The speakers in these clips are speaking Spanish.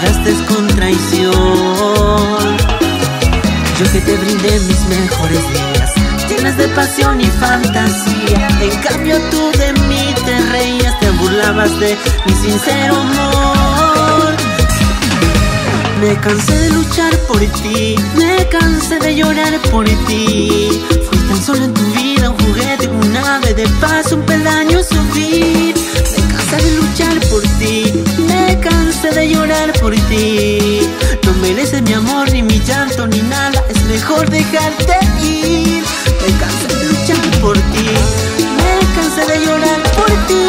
pagaste con traición. Yo que te brindé mis mejores días, llenas de pasión y fantasía. En cambio tú de mí te reías, te burlabas de mi sincero amor. Me cansé de luchar por ti, me cansé de llorar por ti. Fui tan solo en tu vida un juguete, un ave de paso, un peldaño a subir. Me cansé de luchar por ti, me cansé de llorar por ti. No mereces mi amor, ni mi llanto, ni nada, es mejor dejarte ir. Me cansé de luchar por ti, me cansé de llorar por ti.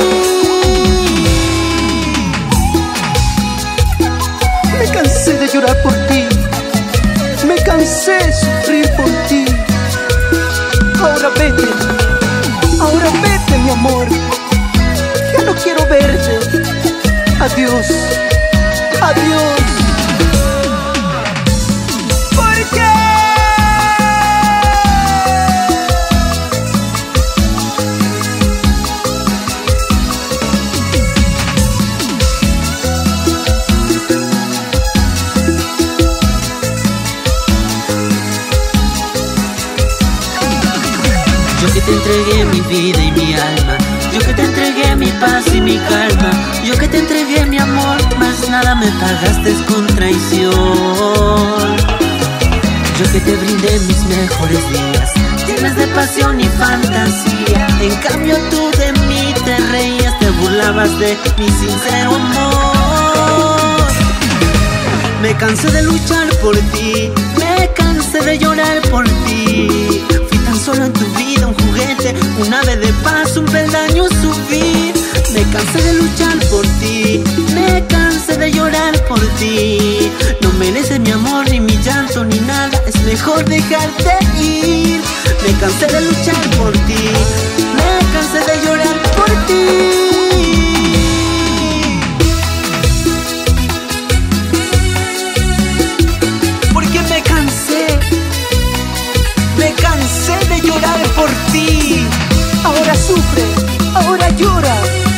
Me cansé de llorar por ti, me cansé de sufrir por ti. Ahora vete mi amor, ya no quiero verte. Adiós, adiós. ¿Por qué? Yo que te entregué mi vida y mi alma, yo que te entregué mi paz y mi calma, yo que te entregué mi amor, más nada me pagaste con traición. Yo que te brindé mis mejores días, llenas de pasión y fantasía. En cambio tú de mí te reías, te burlabas de mi sincero amor. Me cansé de luchar por ti, me cansé de llorar por ti. Fui tan solo en tu vida un juguete, un ave de paso, un peldaño a subir. Me cansé de luchar por ti, me cansé de llorar por ti. No mereces mi amor, ni mi llanto, ni nada, es mejor dejarte ir. Me cansé de luchar por ti, me cansé de llorar por ti. Me cansé de llorar por ti. Ahora sufre, ahora llora.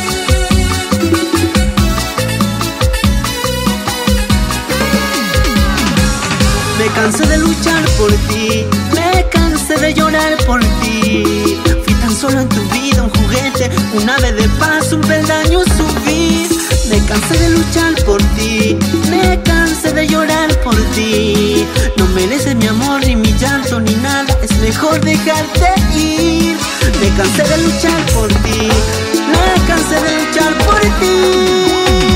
Me cansé de luchar por ti, me cansé de llorar por ti. Fui tan solo en tu vida un juguete, un ave de paso, un peldaño a subir. Me cansé de luchar por ti, me cansé de llorar por ti. No mereces mi amor, ni mi llanto, ni nada, es mejor dejarte ir. Me cansé de luchar por ti, me cansé de luchar por ti.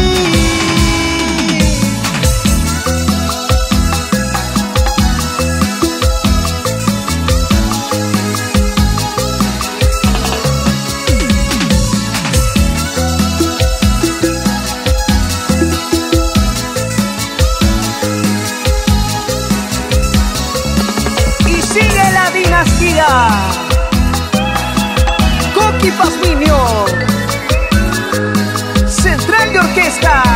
Dinastía Coqui Pazmiño, Central de Orquesta.